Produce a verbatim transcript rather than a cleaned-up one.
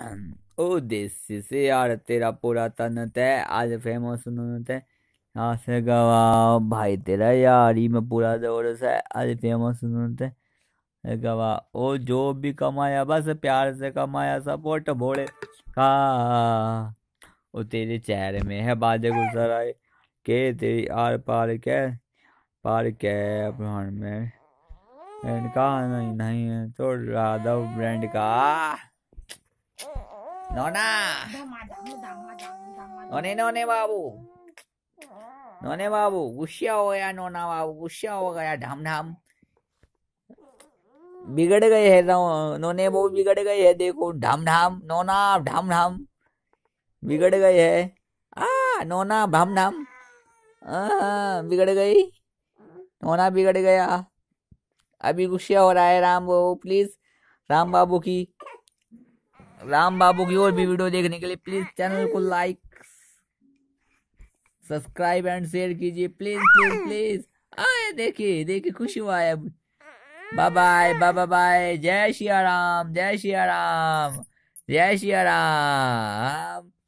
ओ देसी से यार तेरा पूरा तन तय आज फेमस है। यहाँ से गवा भाई तेरा यारी में पूरा जोर से आज फेमस है। गवा ओ जो भी कमाया बस प्यार से कमाया सपोर्ट भोले का। ओ तेरे चेहरे में है बाजे गुजर आए के तेरी आर पार के पार के अपहरण में इनका नहीं नहीं है तो यादव ब्रांड का नोना नोने नोने बाबू नोने बाबू गुस्सा हो गया नोना बाबू गुस्सा हो गया ढम ढम बिगड़ गए है नोने बहुत बिगड़ गए है देखो ढम ढम नोना ढम ढम बिगड़ गए है आ नोना ढम ढम बिगड़ गई नोना बिगड़ गया अभी गुस्सा हो रहा है राम बाबू प्लीज राम बाबू की राम बाबू की और भी वीडियो देखने के लिए प्लीज चैनल को लाइक सब्सक्राइब एंड शेयर कीजिए प्लीज प्लीज प्लीज आए देखिए देखिए खुशी हुआ है बाय बाय बाय बाय जय श्री राम जय श्री राम जय श्री राम।